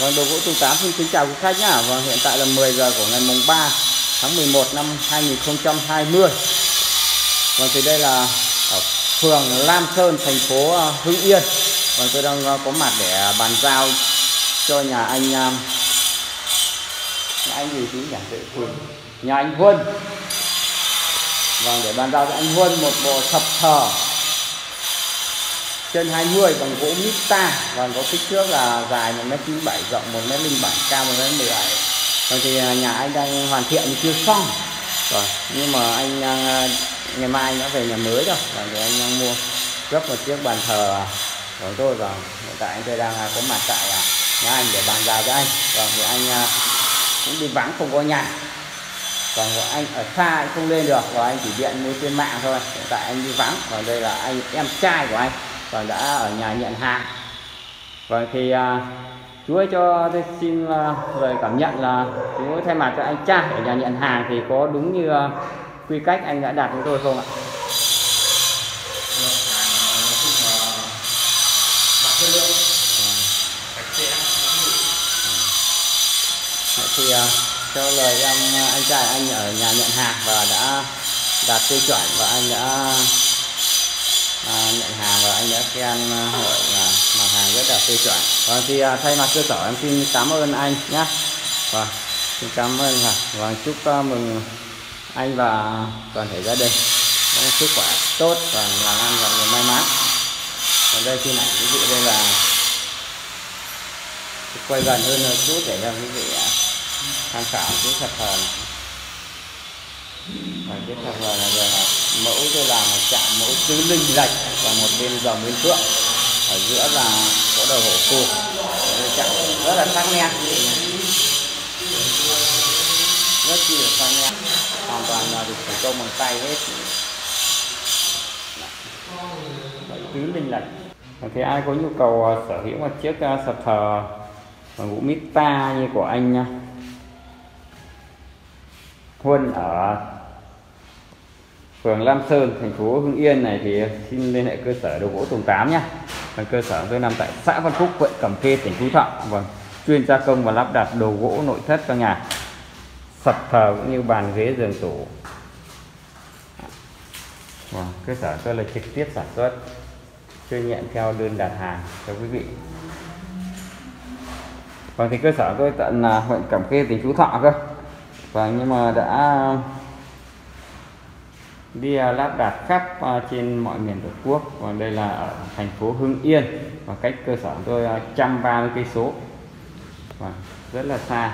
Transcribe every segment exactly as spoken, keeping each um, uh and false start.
Vâng, Đồ Gỗ Tùng Tám xin kính chào quý khách nhá. Vâng, hiện tại là mười giờ của ngày mùng ba tháng mười một năm hai nghìn không trăm hai mươi. Vâng, thì đây là ở phường Lam Sơn, thành phố Hưng Yên. Vâng, tôi đang có mặt để bàn giao cho nhà anh nhà anh gì chứ nhỉ? Nhà anh Huân. Vâng, để bàn giao cho anh Huân một bộ thập thờ trên hai mươi bằng gỗ mít-ta. Vâng, có kích thước là dài một mét chín mươi bảy, rộng một mét linh bảy, cao một mét mười bảy. Vâng, thì nhà anh đang hoàn thiện chưa xong rồi, nhưng mà anh ngày mai anh đã về nhà mới rồi. Vâng, thì anh đang mua gấp một chiếc bàn thờ của tôi. Vâng, hiện tại anh tôi đang có mặt tại nhà anh để bàn giao cho anh. Vâng, thì anh cũng đi vắng không có nhà. Còn anh ở xa anh không lên được, và anh chỉ điện mua trên mạng thôi. Hiện tại anh đi vắng. Còn đây là anh em trai của anh, và đã ở nhà nhận hàng. Vâng, thì uh, chú ấy cho tôi xin uh, lời cảm nhận là chú ấy thay mặt cho anh trai ở nhà nhận hàng thì có đúng như uh, quy cách anh đã đặt với tôi không ạ? Thì uh, cho lời em anh trai anh ở nhà nhận hàng và đã đạt tiêu chuẩn, và anh đã À, nhận hàng và anh đã khen hỏi là mặt hàng rất là tiêu chuẩn. Và thì à, thay mặt cơ sở em xin cảm ơn anh nhé. Và xin cảm ơn và, và chúc uh, mừng anh và toàn thể gia đình có sức khỏe tốt và làm ăn và nhiều may mắn. Còn đây xin ảnh quý vị, đây là quay gần hơn một chút để cho quý vị uh, tham khảo chiếc thập thờ này. Và chiếc thập thờ này là mẫu tôi làm một chạm mẫu tứ linh lệch, và một bên rồng bên phượng, ở giữa là có đầu hổ cù, chạm rất là sắc nét, rất chi là sắc nét, hoàn toàn là được thủ công bằng tay hết. Tứ linh lệch. Thì ai có nhu cầu sở hữu một chiếc sập thờ bằng gỗ mít-ta như của anh Huân ở phường Lam Sơn, thành phố Hưng Yên này, thì xin liên hệ cơ sở Đồ Gỗ Tùng Tám nhé. Cơ sở tôi nằm tại xã Văn Phúc, huyện Cẩm Khê, tỉnh Phú Thọ. Vâng, chuyên gia công và lắp đặt đồ gỗ nội thất cho nhà, sập thờ cũng như bàn ghế giường tủ. Vâng, cơ sở tôi là trực tiếp sản xuất, chuyên nhận theo đơn đặt hàng cho quý vị. Vâng, thì cơ sở tôi tận là huyện Cẩm Khê, tỉnh Phú Thọ cơ. Vâng, nhưng mà đã đi lắp đặt khắp trên mọi miền tổ quốc. Còn đây là ở thành phố Hưng Yên, và cách cơ sở tôi một trăm ba mươi cây số, rất là xa.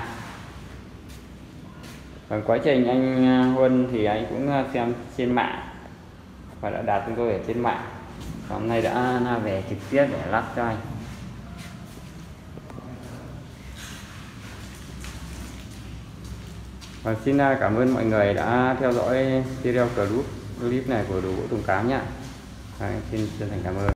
Và quá trình anh Huân thì anh cũng xem trên mạng và đã đặt chúng tôi ở trên mạng. Hôm nay đã về trực tiếp để lắp cho anh. Và xin cảm ơn mọi người đã theo dõi video clip clip này của Đồ Gỗ Tùng Tám nhé. Xin chân thành cảm ơn.